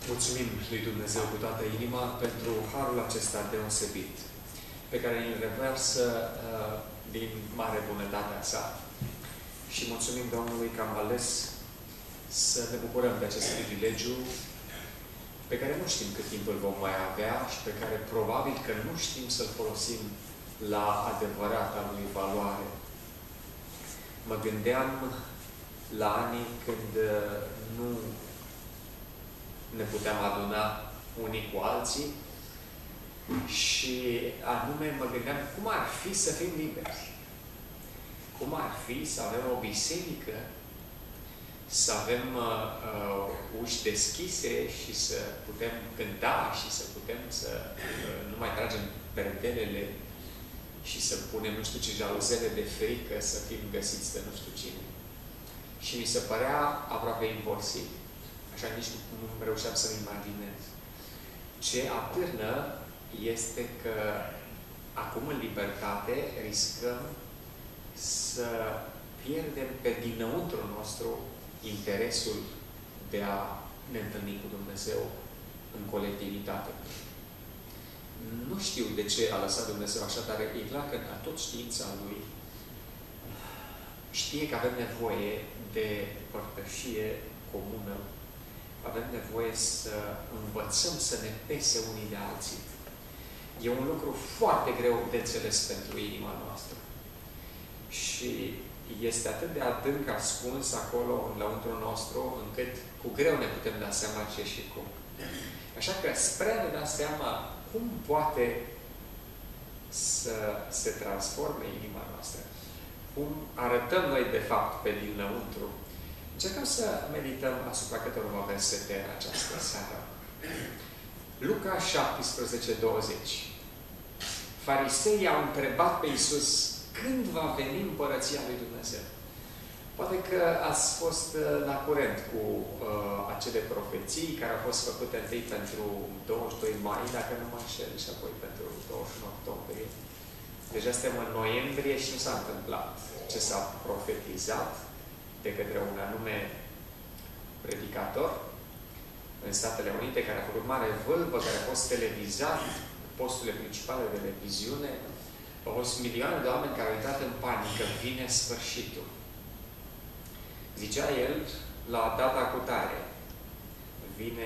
Mulțumim lui Dumnezeu cu toată inima pentru harul acesta deosebit, pe care îl reversă din mare bunătatea sa. Și mulțumim Domnului că am ales să ne bucurăm de acest privilegiu pe care nu știm cât timp îl vom mai avea și pe care probabil că nu știm să-l folosim la adevărata lui valoare. Mă gândeam la anii când nu ne puteam aduna unii cu alții și anume mă gândeam cum ar fi să fim liberi. Cum ar fi să avem o biserică, să avem uși deschise și să putem cânta și să putem să nu mai tragem perdelele și să punem nu știu ce jaluzele de frică să fim găsiți de nu știu cine. Și mi se părea aproape imposibil. Așa nici nu reușeam să-mi imaginez. Ce atârnă este că acum în libertate riscăm să pierdem pe dinăuntru nostru interesul de a ne întâlni cu Dumnezeu în colectivitate. Nu știu de ce a lăsat Dumnezeu așa, dar e clar că în tot știința Lui știe că avem nevoie de părtășie comună. Avem nevoie să învățăm să ne pese unii de alții. E un lucru foarte greu de înțeles pentru inima noastră. Și este atât de adânc ascuns acolo, în lăuntrul nostru, încât cu greu ne putem da seama ce și cum. Așa că, spre a ne da seama cum poate să se transforme inima noastră, cum arătăm noi, de fapt, pe dinăuntru, încercăm să medităm asupra câteva versete în această seară. Luca 17:20. Fariseii au întrebat pe Iisus când va veni împărăția lui Dumnezeu. Poate că ați fost la curent cu acele profeții care au fost făcute întâi pentru 22 mai, dacă nu mă înșel, și apoi pentru 21 octombrie. Deja suntem în noiembrie și nu s-a întâmplat ce s-a profetizat de către un anume predicator în Statele Unite, care a făcut mare vâlvă, care a fost televizat, posturile principale de televiziune. Au fost milioane de oameni care au intrat în panică. Vine sfârșitul. Zicea el, la data cutare, vine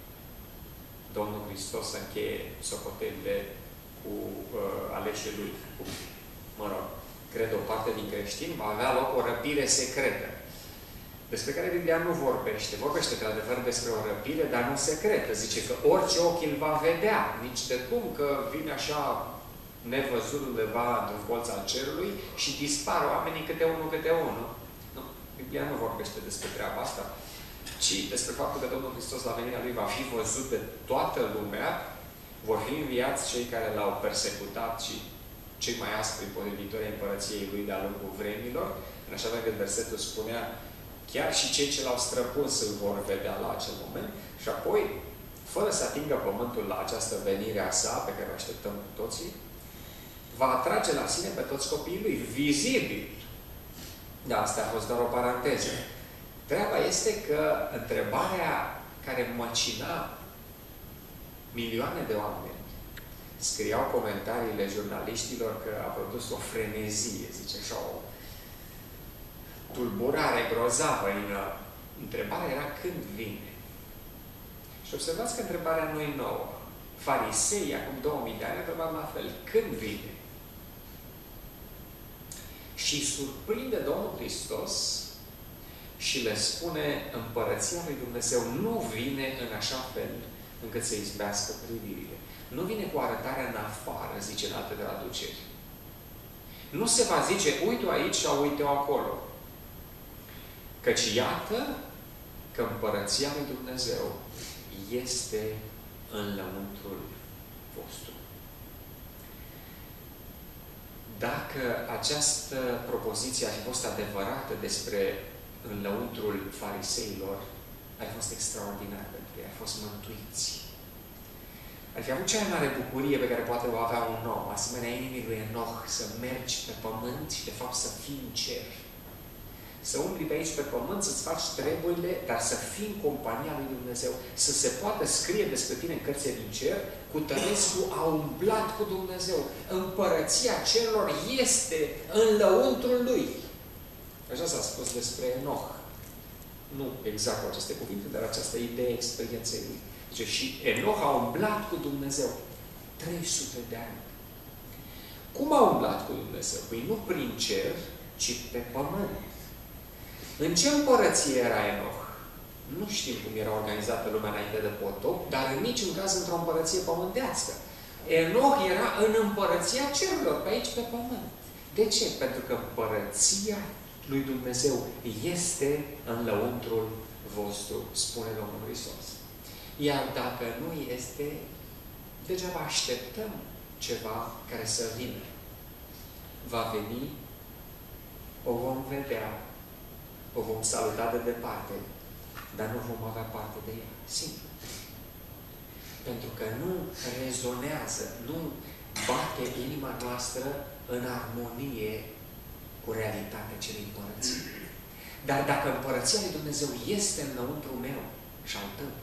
Domnul Hristos să încheie socotelile cu aleșii lui. Mă rog, cred o parte din creștini, va avea loc o răpire secretă, despre care Biblia nu vorbește. Vorbește, într-adevăr, despre o răpire, dar nu secretă. Zice că orice ochi îl va vedea. Nici de cum că vine așa nevăzut undeva într-un colț al cerului și dispar oamenii câte unul, câte unul. Nu. Biblia nu vorbește despre treaba asta, ci despre faptul că Domnul Hristos la venirea Lui va fi văzut de toată lumea, vor fi înviați cei care L-au persecutat și cei mai aspri potrivitori ai împărăției Lui de-a lungul vremilor, în așa fel că versetul spunea chiar și cei ce L-au străpuns îl vor vedea la acel moment și apoi, fără să atingă pământul la această venire a sa, pe care o așteptăm cu toții, va atrage la sine pe toți copiii Lui, vizibil. Da, asta a fost doar o paranteză. Treaba este că întrebarea care măcina milioane de oameni, scriau comentariile jurnaliștilor că a produs o frenezie, zice așa, o tulburare grozavă. Întrebarea era când vine. Și observați că întrebarea nu e nouă. Fariseii, acum 2000 de ani, întrebau la fel. Când vine? Și surprinde Domnul Hristos și le spune împărăția lui Dumnezeu nu vine în așa fel încât să izbească privirile. Nu vine cu arătarea în afară, zice în alte traduceri. Nu se va zice, uite-o aici sau uite-o acolo. Căci iată că împărăția lui Dumnezeu este în lăuntrul vostru. Dacă această propoziție ar fi fost adevărată despre în lăuntrul fariseilor, ar fi fost extraordinar pentru ei, ar fi fost mântuiți. Ar fi avut cea mai mare bucurie pe care poate o avea un om, asemenea inimii lui Enoch, să mergi pe pământ și de fapt să fii în cer. Să umbli pe aici pe pământ, să-ți faci treburile, dar să fii în compania lui Dumnezeu. Să se poată scrie despre tine în cărțile din cer, Cutărescu a umblat cu Dumnezeu. Împărăția cerurilor este în lăuntrul lui. Așa s-a spus despre Enoch. Nu exact cu aceste cuvinte, dar această idee experienței lui. Deci și Enoch a umblat cu Dumnezeu 300 de ani. Cum a umblat cu Dumnezeu? Păi nu prin cer, ci pe pământ. În ce împărăție era Enoch? Nu știm cum era organizată lumea înainte de potop, dar în niciun caz într-o împărăție pământească. Enoch era în împărăția cerurilor, pe aici, pe pământ. De ce? Pentru că împărăția lui Dumnezeu este în lăuntrul vostru, spune Domnul Hristos. Iar dacă nu este, degeaba așteptăm ceva care să vină. Va veni, o vom vedea, o vom saluta de departe, dar nu vom avea parte de ea. Simplu. Pentru că nu rezonează, nu bate inima noastră în armonie cu realitatea celei împărății. Dar dacă împărăția lui Dumnezeu este înăuntru meu și al tău,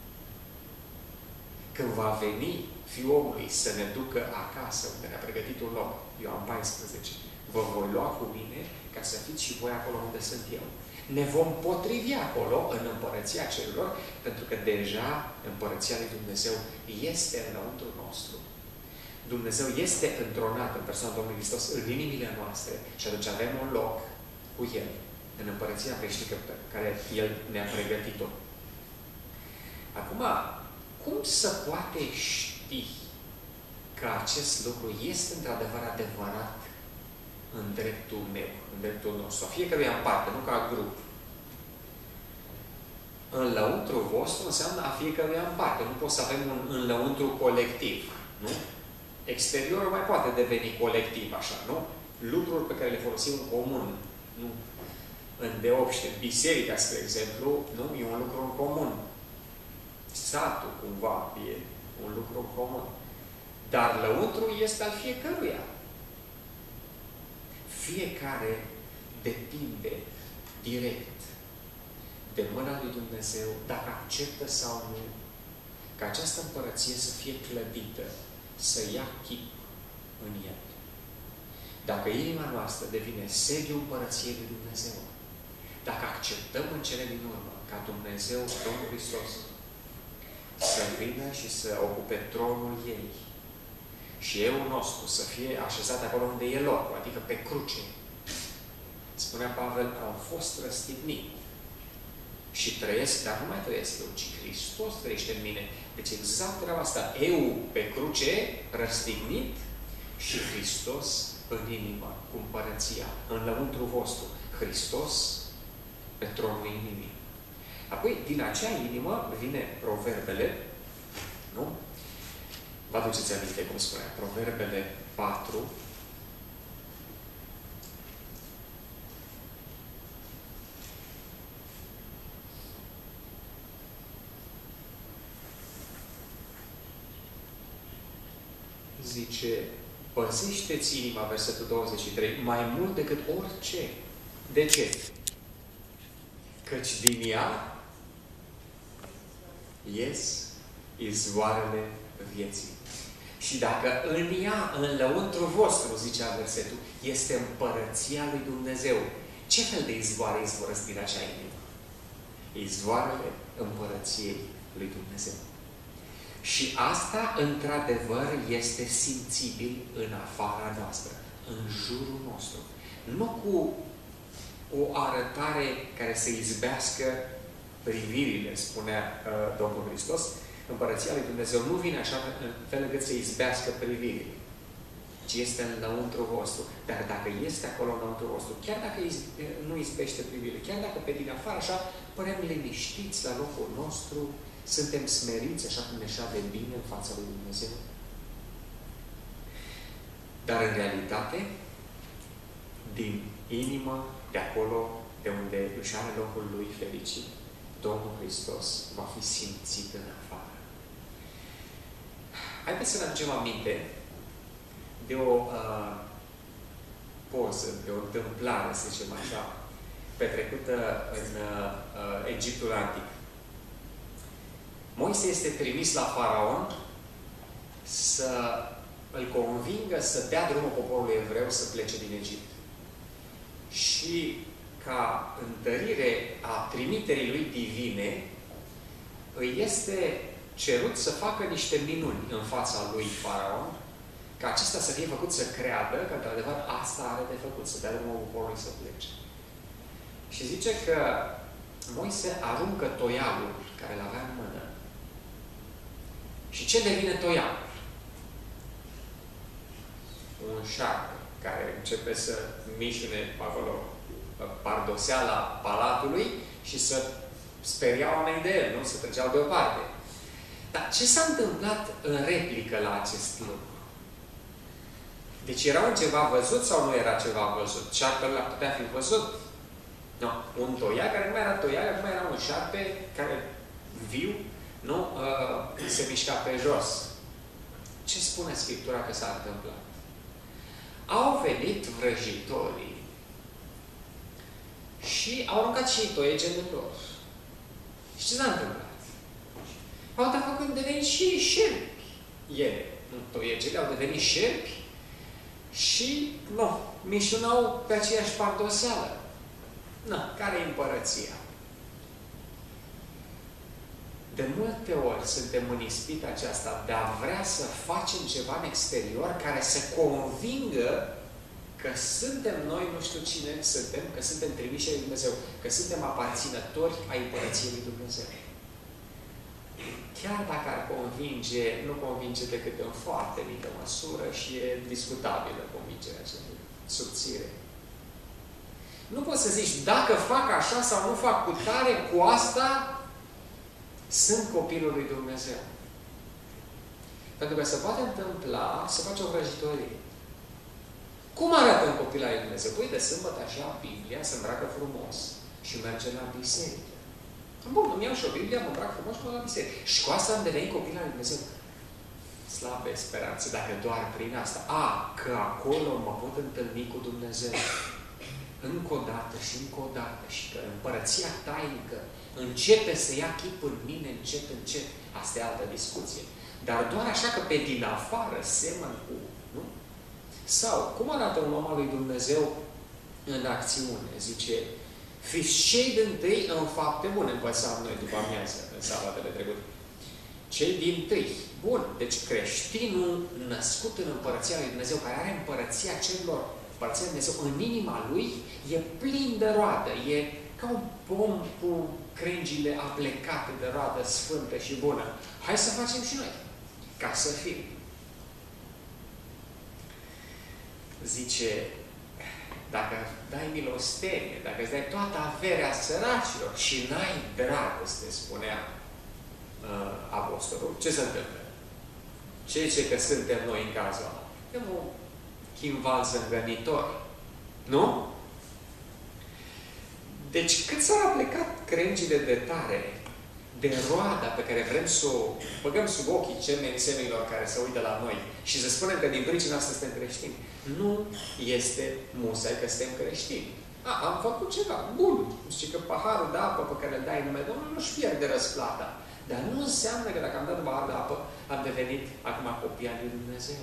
când va veni Fiul omului să ne ducă acasă, unde ne-a pregătit un loc, Ioan 14, vă voi lua cu mine ca să fiți și voi acolo unde sunt eu. Ne vom potrivi acolo, în împărăția cerurilor, pentru că deja împărăția lui Dumnezeu este înăuntru nostru. Dumnezeu este întronat în persoana Domnului Hristos în inimile noastre și atunci avem un loc cu El, în împărăția veșnică pe care El ne-a pregătit-o. Acum, cum să poate ști că acest lucru este într-adevăr adevărat în dreptul meu, în dreptul nostru, a fiecăruia în parte, nu ca grup? În lăuntru vostru înseamnă a fiecăruia în parte. Nu pot să avem un în lăuntru colectiv, nu? Exteriorul mai poate deveni colectiv, așa, nu? Lucruri pe care le folosim în comun, nu? Îndeopște, biserica, spre exemplu, nu? E un lucru în comun. Satul, cumva, e un lucru în comun. Dar lăuntru este al fiecăruia. Fiecare depinde direct de mâna lui Dumnezeu, dacă acceptă sau nu, ca această împărăție să fie clădită, să ia chip în el. Dacă inima noastră devine sediul împărăției lui Dumnezeu, dacă acceptăm în cele din urmă ca Dumnezeu, Domnul Hristos, să vină și să ocupe tronul ei și euul nostru să fie așezat acolo unde e locul, adică pe cruce. Spunea Pavel, am fost răstignit și trăiesc, dar nu mai trăiesc eu, ci Hristos trăiește în mine. Deci exact treaba asta, eu pe cruce, răstignit și Hristos în inimă, cu împărăția, în lăuntru vostru. Hristos pe tronul inimii. Apoi, din acea inimă vine Proverbele, nu? Vă aduceți aminte cum spunea, Proverbele 4, zice, păzește-ți inima, versetul 23, mai mult decât orice. De ce? Căci din ea ies izvoarele vieții. Și dacă în ea, în lăuntru vostru, zicea versetul, este împărăția lui Dumnezeu, ce fel de izvoare izvorăsc din acea inimă? Izvoarele împărăției lui Dumnezeu. Și asta, într-adevăr, este simțibil în afara noastră, în jurul nostru. Nu cu o arătare care să izbească privirile, spunea Domnul Hristos. Împărăția lui Dumnezeu nu vine așa în fel încât să izbească privirile, ci este în lăuntru vostru. Dar dacă este acolo în lăuntru vostru, chiar dacă nu izbește privirile, chiar dacă pe din afară așa părem liniștiți la locul nostru, suntem smeriți așa cum ne șade bine în fața lui Dumnezeu. Dar în realitate, din inimă, de acolo, de unde își are locul lui fericit, Domnul Hristos va fi simțit în afară. Haideți să ne aducem aminte de o poză, de o întâmplare, să zicem așa, petrecută în Egiptul Antic. Moise este trimis la Faraon să îl convingă să dea drumul poporului evreu să plece din Egipt. Și ca întărire a trimiterii lui divine, îi este cerut să facă niște minuni în fața lui Faraon, ca acesta să fie făcut să creadă că, într-adevăr, asta are de făcut, să dea drumul poporului să plece. Și zice că Moise aruncă toiagul care îl avea în mână. Și ce devine toiagul? Un șarpe care începe să mișune acolo pardoseala palatului și să speria oamenii de el, nu? Să treceau deoparte. Dar ce s-a întâmplat în replică la acest lucru? Deci era un ceva văzut sau nu era ceva văzut? Șarpele l-a putea fi văzut? Nu. Un toiag care nu mai era toiag, acum era un șarpe care viu, nu? Se mișca pe jos. Ce spune Scriptura că s-a întâmplat? Au venit vrăjitorii și au aruncat și toiegele lor. Și ce s-a întâmplat? Au făcut deveni și șerpi. Ele, toiegele, au devenit șerpi și, nu, mișunau pe aceeași pardoseală. Na, care e împărăția? De multe ori suntem în ispita aceasta de a vrea să facem ceva în exterior care să convingă că suntem noi, nu știu cine suntem, că suntem trimiși ai lui Dumnezeu, că suntem aparținători ai împărăției lui Dumnezeu. Chiar dacă ar convinge, nu convinge decât în foarte mică măsură și e discutabilă convingerea aceea, subțire. Nu poți să zici, dacă fac așa sau nu fac cu tare, cu asta sunt copilul lui Dumnezeu. Pentru că se poate întâmpla să faci o vrăjitorie. Cum arată un copil al lui Dumnezeu? Păi de sâmbătă așa, Biblia se îmbracă frumos și merge la biserică. Bun, îmi iau și o Biblie, mă îmbrac frumos și mă la biserică. Și cu asta am devenit copil al lui Dumnezeu. Slabe speranțe, dacă doar prin asta. Că acolo mă pot întâlni cu Dumnezeu. Încă o dată și încă o dată. Și că împărăția tainică începe să ia chip în mine încet, încet. Asta e altă discuție. Dar doar așa că pe din afară semăn cu, nu? Sau, cum arată un om al lui Dumnezeu în acțiune? Zice, fiți cei dintâi în fapte bune, învățam noi după amiază, în sabatele trecute. Cei dintâi. Bun, deci creștinul născut în împărăția lui Dumnezeu, care are împărăția celor, împărăția lui Dumnezeu, în inima lui, e plin de roadă, e ca un pom cu crengile aplecate de roadă sfântă și bună. Hai să facem și noi, ca să fim. Zice, dacă dai milostenie, dacă îți dai toată averea săracilor și n-ai dragoste, spunea apostolul, ce se întâmplă? Ce zice că suntem noi în cazul ăla? E un chimval zângănitor. Nu? Deci cât s-au aplicat crengile de tare de roada pe care vrem să o băgăm sub ochii semenilor care se uită la noi și să spunem că din pricina asta suntem creștini. Nu este musai că suntem creștini. Am făcut ceva bun. Știi că paharul de apă pe care îl dai în nume Domnului nu-și pierde răsplata. Dar nu înseamnă că dacă am dat pahar de apă, am devenit acum copii al lui Dumnezeu.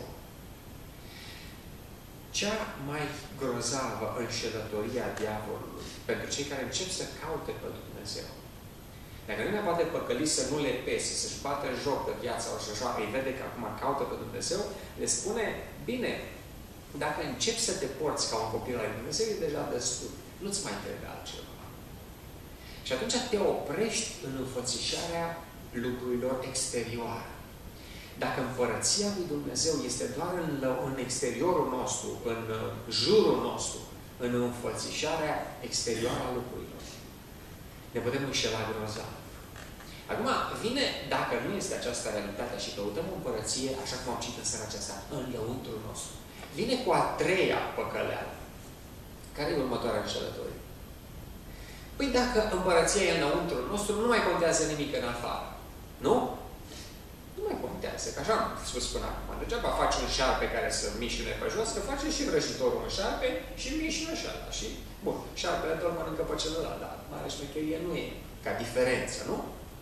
Cea mai grozavă înșelătorie a diavolului pentru cei care încep să caute pe Dumnezeu. Dacă nu ne poate păcăli să nu le pese, să-și bată joc de viața sau să joacă, îi vede că acum caută pe Dumnezeu, le spune, bine, dacă începi să te porți ca un copil al lui Dumnezeu, e deja destul. Nu-ți mai trebuie altceva. Și atunci te oprești în înfățișarea lucrurilor exterioare. Dacă împărăția lui Dumnezeu este doar în exteriorul nostru, în jurul nostru, în înfățișarea exterioară a lucrurilor, ne putem înșela grozav. Acum, vine, dacă nu este această realitate și căutăm o împărăție, așa cum am citit în seara aceasta, în lăuntrul nostru, vine cu a treia păcăleală. Care e următoarea înșelătorie? Păi dacă împărăția e înăuntrul nostru, nu mai contează nimic în afară. Nu? Nu mai contează. vrăjească. Că așa am spus până acum. Degeaba faci un șarpe care să mișine pe jos, că face și vrăjitorul un șarpe și mișină și ăla. Și, bun, șarpele tot mănâncă pe celălalt, dar mare șmecherie nu e. Ca diferență, nu?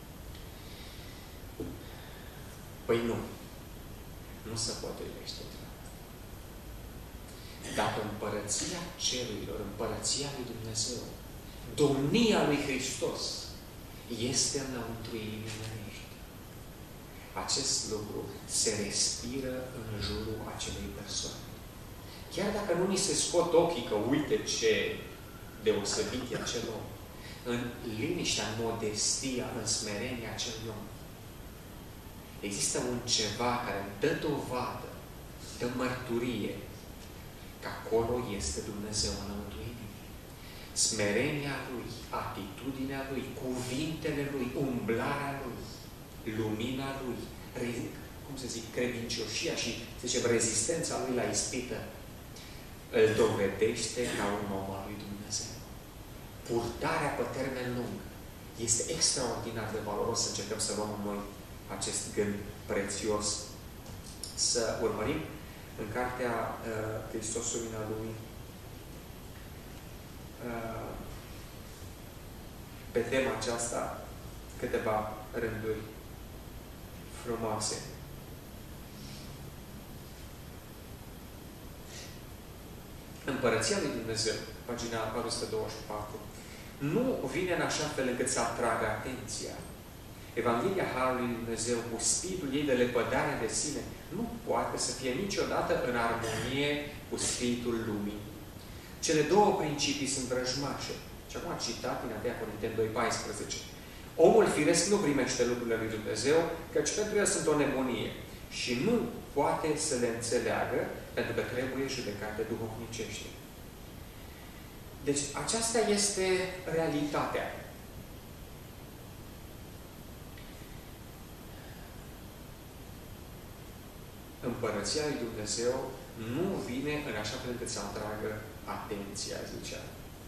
Păi nu. Nu se potrivește. Dacă împărăția cerurilor, împărăția lui Dumnezeu, domnia lui Hristos, este înăuntru inimii omenești, acest lucru se respiră în jurul acelei persoane. Chiar dacă nu ni se scot ochii că uite ce deosebit e acel om, în liniștea, în modestia, în smerenia acelui om, există un ceva care dă dovadă, dă mărturie că acolo este Dumnezeu înăuntru inimii. Smerenia Lui, atitudinea Lui, cuvintele Lui, umblarea Lui, lumina Lui, cum să zic, credincioșia și, să zicem, rezistența Lui la ispită, îl dovedește ca un om al lui Dumnezeu. Purtarea pe termen lung este extraordinar de valoros să încercăm să luăm în noi acest gând prețios. Să urmărim în cartea Hristos Lumina Lumii pe tema aceasta câteva rânduri frumoase. Împărăția lui Dumnezeu, pagina 424, nu vine în așa fel încât să atragă atenția. Evanghelia Harului lui Dumnezeu, cu spiritul ei de lepădare de sine, nu poate să fie niciodată în armonie cu spiritul lumii. Cele două principii sunt vrăjmașe. Și acum am citat din 1 Corinteni 2:14. Omul firesc nu primește lucrurile lui Dumnezeu, căci pentru el sunt o nebunie și nu poate să le înțeleagă, pentru că trebuie judecate duhovnicește. Deci aceasta este realitatea. Împărăția lui Dumnezeu nu vine în așa fel încât să atragă atenția, zicea.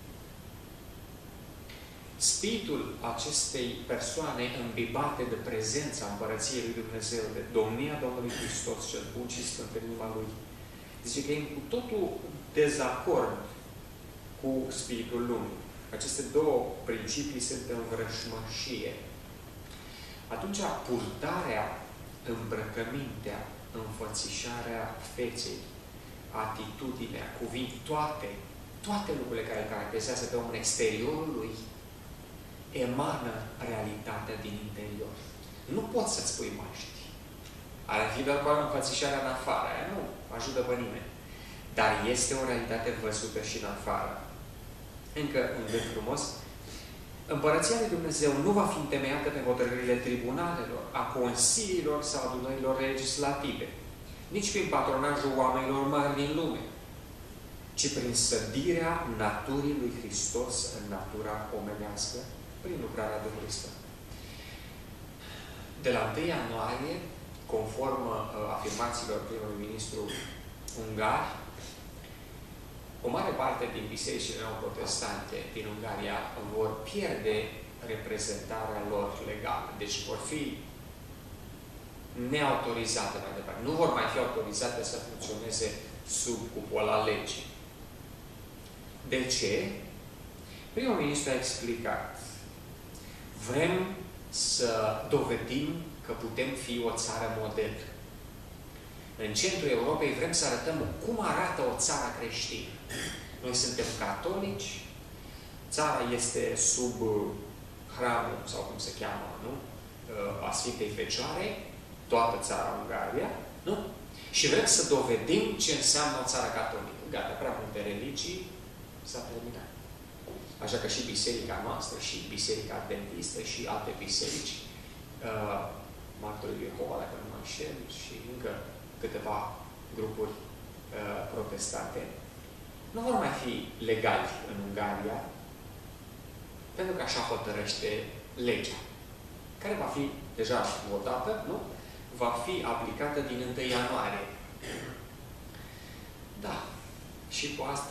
Spiritul acestei persoane îmbibate de prezența Împărăției lui Dumnezeu, de domnia Domnului Hristos cel bun și sfânt în inima Lui, zice că e cu totul dezacord cu spiritul lumii. Aceste două principii sunt în vrăjmășie. Atunci, purtarea, îmbrăcămintea, înfățișarea feței, atitudinea, toate lucrurile care îl caracterizează pe omul în exteriorul lui, emană realitatea din interior. Nu poți să-ți pui măști. Ar fi doar cu înfățișarea în afară. Aia nu ajută pe nimeni. Dar este o realitate văzută și în afară. Încă un gând frumos. Împărăția lui Dumnezeu nu va fi întemeiată pe hotărârile tribunalelor, a consiliilor sau adunărilor legislative, nici prin patronajul oamenilor mari din lume, ci prin sădirea naturii lui Hristos în natura omenească, prin lucrarea Duhului Sfânt. De la 1 ianuarie, conform afirmațiilor primului ministru ungar, o mare parte din bisericile neoprotestante din Ungaria vor pierde reprezentarea lor legală. Deci vor fi neautorizate mai departe. Nu vor mai fi autorizate să funcționeze sub cupola legii. De ce? Primul ministru a explicat. Vrem să dovedim că putem fi o țară model. În centrul Europei vrem să arătăm cum arată o țară creștină. Noi suntem catolici, țara este sub hramul, sau cum se cheamă, nu? A Sfintei Fecioare, toată țara Ungaria, nu? Și vrem să dovedim ce înseamnă o țară catolică. Gata, prea multe religii, s-a terminat. Așa că și biserica noastră, și biserica adventistă, și alte biserici, Martorii Jehova, dacă nu mă înșel, și încă câteva grupuri protestante, nu vor mai fi legali în Ungaria, pentru că așa hotărăște legea, care va fi deja votată, nu? Va fi aplicată din 1 ianuarie. Da. Și cu asta,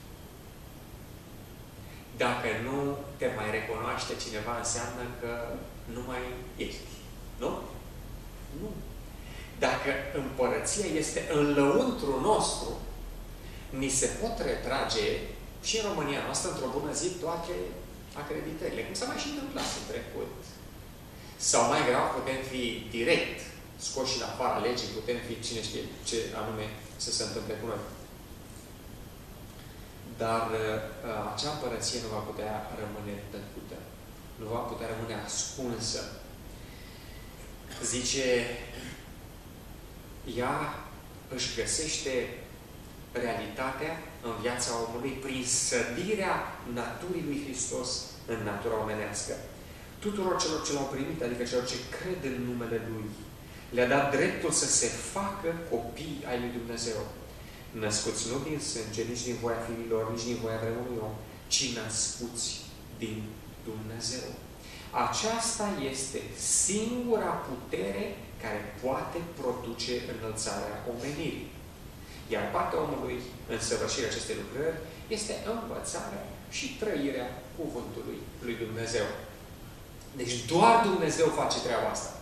dacă nu te mai recunoaște cineva, înseamnă că nu mai ești. Nu? Nu. dacă împărăția este în lăuntru nostru, ni se pot retrage și în România noastră, într-o bună zi, toate acreditările. Cum s-a mai și întâmplat în trecut. Sau mai grav, putem fi direct scoși în afara legii, putem fi cine știe ce anume să se întâmple cu noi. Dar acea împărăție nu va putea rămâne tăcută. Nu va putea rămâne ascunsă. Zice, ea își găsește realitatea în viața omului prin sădirea naturii lui Hristos în natura omenească. Tuturor celor ce l-au primit, adică celor ce cred în numele Lui, le-a dat dreptul să se facă copii ai lui Dumnezeu. Născuți nu din sânge, nici din voia fiilor, nici din voia vreunui om, ci născuți din Dumnezeu. Aceasta este singura putere care poate produce înălțarea omenirii. Iar partea omului în săvârșirea acestei lucrări este învățarea și trăirea cuvântului lui Dumnezeu. Deci doar Dumnezeu face treaba asta.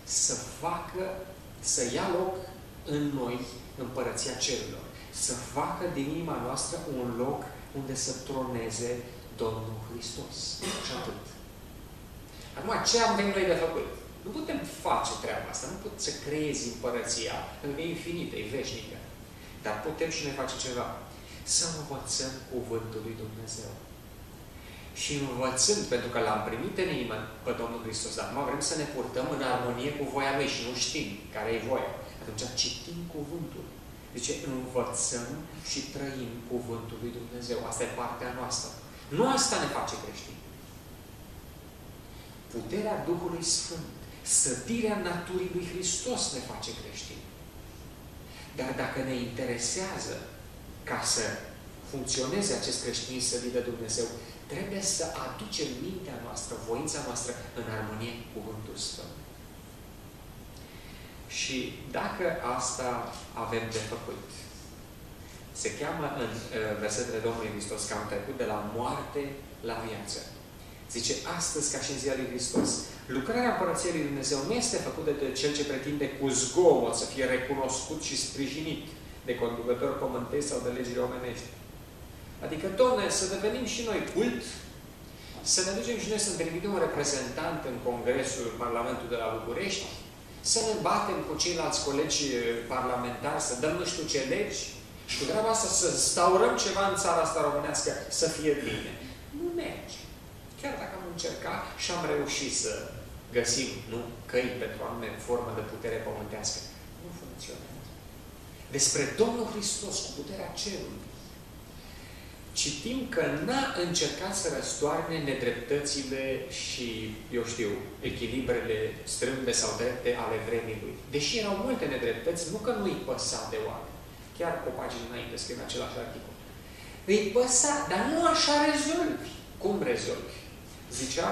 Să ia loc în noi împărăția cerurilor. Să facă din inima noastră un loc unde să troneze Domnul Hristos. Și atât. Acum, ce am venit noi de făcut? Nu putem face treaba asta. Nu poți să creezi împărăția, pentru că e infinită, e veșnică. Dar putem și noi face ceva. Să învățăm cuvântul lui Dumnezeu. Și învățând, pentru că l-am primit în inimă pe Domnul Hristos, dar acum vrem să ne purtăm în armonie cu voia Lui și nu știm care e voia. Atunci citim cuvântul. Deci învățăm și trăim cuvântul lui Dumnezeu. Asta e partea noastră. Nu asta ne face creștini. Puterea Duhului Sfânt, sădirea naturii lui Hristos ne face creștini. Dar dacă ne interesează ca să funcționeze acest creștinism sădit de Dumnezeu, trebuie să aducem mintea noastră, voința noastră în armonie cu Cuvântul Sfânt. Și dacă asta avem de făcut, se cheamă în versetele Domnului Hristos că am trecut de la moarte la viață. Zice, astăzi, ca și în ziua lui Hristos, lucrarea Împărăției lui Dumnezeu nu este făcută de cel ce pretinde cu zgomot să fie recunoscut și sprijinit de conducători pământești sau de legile omenești. Adică, Doamne, să devenim și noi cult, să ne ducem și noi să trimitem un reprezentant în Congresul Parlamentului de la București, să ne batem cu ceilalți colegi parlamentari, să dăm nu știu ce legi, și cu treaba asta să instaurăm ceva în țara asta românească să fie bine. Nu merge. Chiar dacă am încercat și am reușit să găsim căi pentru o anume formă de putere pământească, nu funcționează. Despre Domnul Hristos cu puterea cerului citim că n-a încercat să răstoarne nedreptățile și, eu știu, echilibrele strâmbe sau drepte ale vremii lui. Deși erau multe nedreptăți, nu că nu-i păsa de oameni. Chiar o pagină înainte scrie în același articol. Îi păsa, dar nu așa rezolvi. Cum rezolvi? Zicea,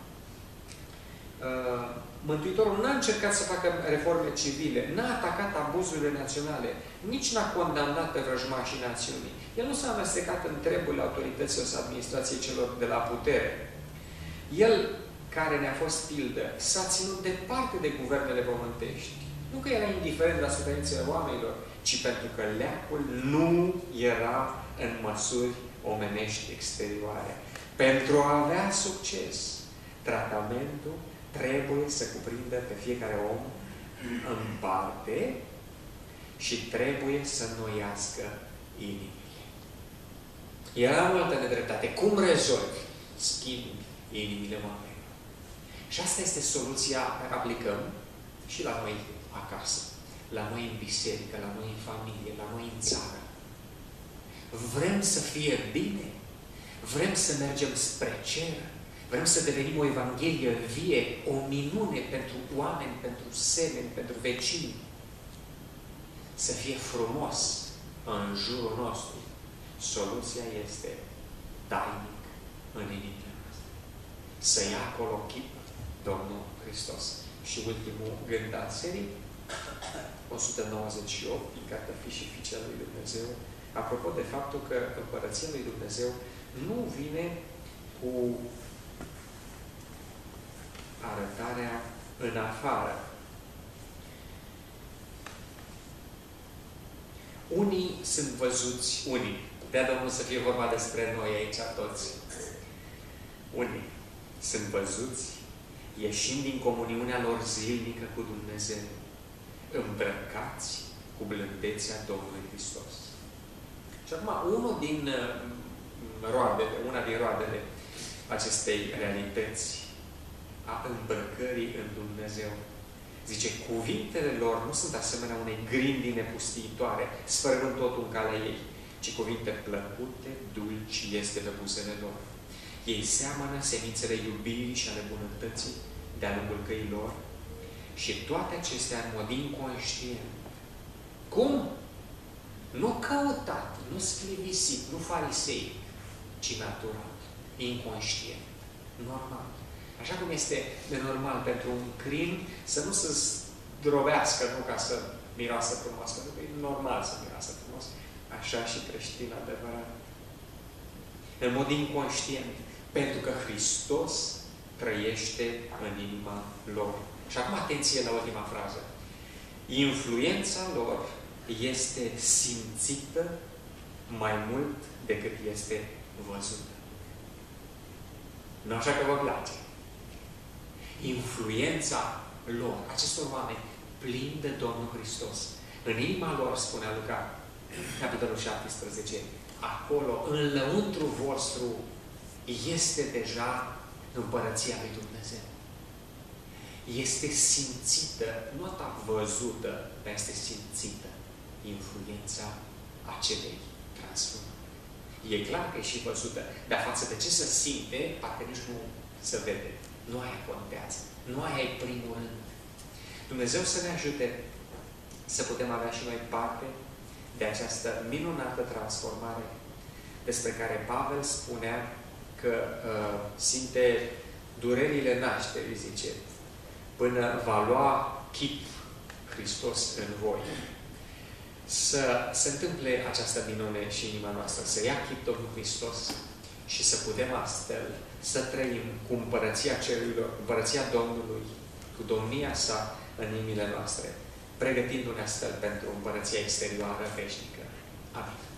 Mântuitorul n-a încercat să facă reforme civile, n-a atacat abuzurile naționale, nici n-a condamnat pe vrăjmașii națiunii. El nu s-a amestecat în treburile autorităților sau administrației celor de la putere. El, care ne-a fost pildă, s-a ținut departe de guvernele pământești. Nu că era indiferent la suferințele oamenilor, ci pentru că leacul nu era în măsuri omenești exterioare. Pentru a avea succes, tratamentul trebuie să cuprindă pe fiecare om în parte și trebuie să înnoiască inimile. Era multă nedreptate. Cum rezolvi? Schimbi inimile oamenilor. Și asta este soluția pe care aplicăm și la noi acasă, la noi în biserică, la noi în familie, la noi în țară. Vrem să fie bine? Vrem să mergem spre cer? Vrem să devenim o Evanghelie vie, o minune pentru oameni, pentru semeni, pentru vecini? Să fie frumos în jurul nostru. Soluția este tainic în inimile noastre. Să ia acolo chip Domnul Hristos. Și ultimul gând al serii, 198, din Cartea Fi și Fiicea lui Dumnezeu, apropo de faptul că Împărăția lui Dumnezeu nu vine cu arătarea în afară. Unii sunt văzuți, unii. De-a Domnul să fie vorba despre noi aici toți. Unii sunt văzuți ieșind din comuniunea lor zilnică cu Dumnezeu, îmbrăcați cu blândețea Domnului Hristos. Și acum, una din roadele acestei realități a îmbrăcării în Dumnezeu, zice, cuvintele lor nu sunt asemenea unei grindine pustiitoare, sfărâmând totul în calea ei, ci cuvinte plăcute, dulci este pe buzele lor. Ei seamănă semințele iubirii și ale bunătății de-a lungul căii lor și toate acestea în mod inconștient. Cum? Nu căutat, nu sclivisit, nu fariseic, ci natural, inconștient, normal. Așa cum este de normal pentru un crin să nu se zdrobească, nu ca să miroasă frumos, pentru că e normal să miroasă frumos. Așa și creștin adevărat. În mod inconștient, pentru că Hristos trăiește în inima lor. Și acum atenție la ultima frază. Influența lor este simțită mai mult decât este văzută. Nu așa că vă place. Influența lor, acestor oameni plini de Domnul Hristos, în inima lor, spunea Luca, capitolul 17, acolo, în lăuntru vostru, este deja împărăția lui Dumnezeu. Este simțită, nu atât văzută, dar este simțită influența acelei transformări. E clar că e și văzută, dar față de ce se simte, parcă nici nu se vede. Nu aia contează. Nu aia e primul rând. Dumnezeu să ne ajute să putem avea și noi parte de această minunată transformare despre care Pavel spunea că simte durerile nașterii, zice, până va lua chip Hristos în voi. Să se întâmple această minune și în inima noastră, să ia chip Domnul Hristos și să putem astfel să trăim cu împărăția cerurilor, împărăția Domnului, cu domnia sa în inimile noastre, pregătindu-ne astfel pentru împărăția exterioară veșnică. Amin.